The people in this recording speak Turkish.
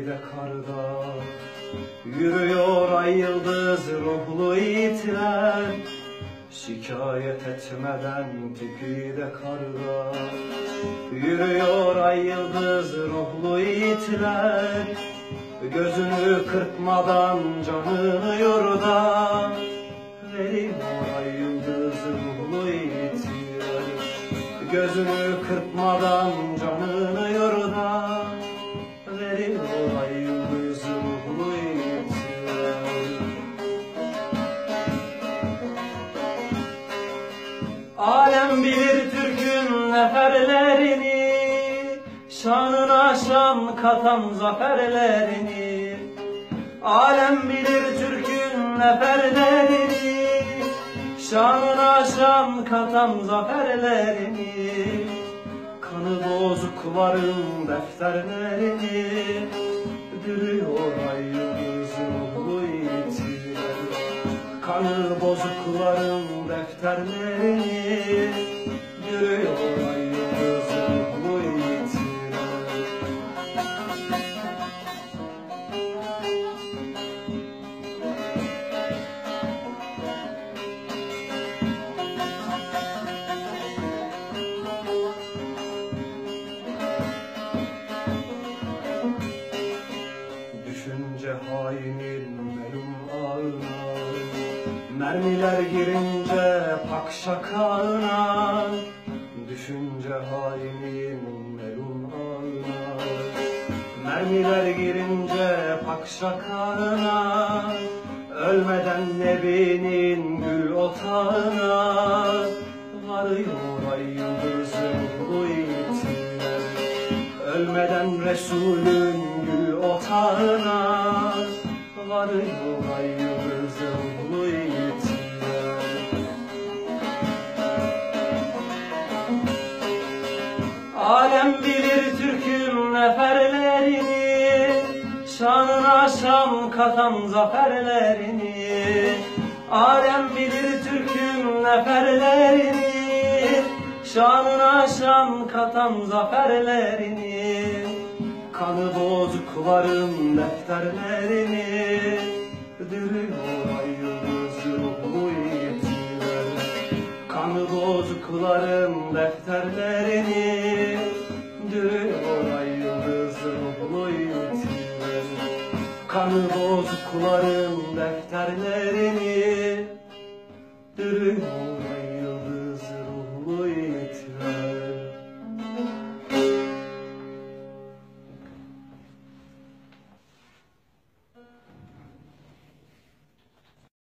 de karda. Yürüyor ay yıldız ruhlu itler, şikayet etmeden tipi de karda. Yürüyor ay yıldız ruhlu itler, gözünü kırpmadan canını yurda. Veriyor ay yıldız ruhlu itler, gözünü kırpmadan canını yurda. Veriyor ay yıldız ruhlu itler. Alem bilir Türk'ün neferlerini, şanına şan katan zaferlerini. Alem bilir Türk'ün neferlerini, şanına şan katan zaferlerini. Kanı bozukların defterlerini, dürüyor ay yıldız ruhlu itler. Kanı bozukların defterlerini, dürüyor ay yıldız ruhlu itler. Düşünce hainin melum ağına, mermiler girince pak şakağına. Düşünce hainin melum ağına, mermiler girince pak şakağına. Ölmeden Nebi'nin gül otağına, varıyor ay yıldız ruhlu itler. Ölmeden Resulün gül otağına, varıyor ay yıldız ruhlu itler. Alem bilir Türk'ün neferlerini, şanına şan katan zaferlerini. Alem bilir Türk'ün neferlerini, şanına şan katan zaferlerini. Kanı bozukların defterlerini, dürüyor ay yıldız ruhlu itler. Kanı bozukların defterlerini, dürüyor ay yıldız ruhlu itler. Kanı bozukların defterlerini, dürüyor